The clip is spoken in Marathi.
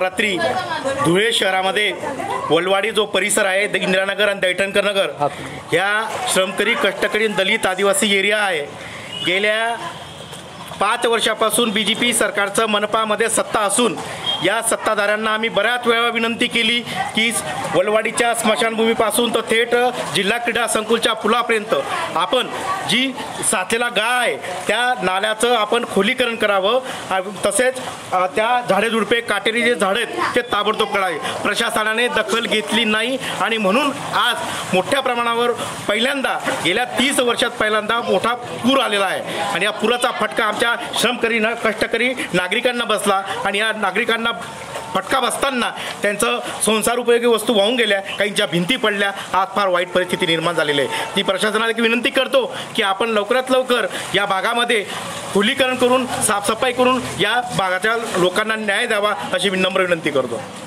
रात्री धुळे शहरामध्ये वलवाडी जो परिसर आहे इंदिरानगर आणि दैठणकर नगर ह्या श्रमकरी कष्टकरी दलित आदिवासी एरिया आहे। गेल्या 5 वर्षापासून BJP सरकारचं मनपामध्ये सत्ता असून या सत्ताधाऱ्यांना आम्ही बऱ्याच वेळा विनंती केली की वलवाडीच्या स्मशानभूमीपासून तर थेट जिल्हा क्रीडा संकुलच्या पुलापर्यंत आपण जी साचलेला गाळ आहे त्या नाल्याचं आपण खोलीकरण करावं, तसेच त्या झाडेझुडपे काटेरी जे झाडं आहेत ते ताबडतोब काढावे। प्रशासनाने दखल घेतली नाही आणि म्हणून आज मोठ्या प्रमाणावर पहिल्यांदा गेल्या 30 वर्षात पहिल्यांदा मोठा पूर आलेला आहे आणि या पुराचा फटका आमच्या श्रमकरी कष्टकरी नागरिकांना बसला आणि या नागरिकांना फटका बसताना त्यांचं संसार उपयोगी वस्तू वाहून गेल्या, काहींच्या भिंती पडल्या। आज फार वाईट परिस्थिती निर्माण झालेली आहे। ती प्रशासनाला एक विनंती करतो की आपण लवकरात लवकर या भागामध्ये खोलीकरण करून साफसफाई करून या भागाच्या लोकांना न्याय द्यावा अशी विनम्र विनंती करतो।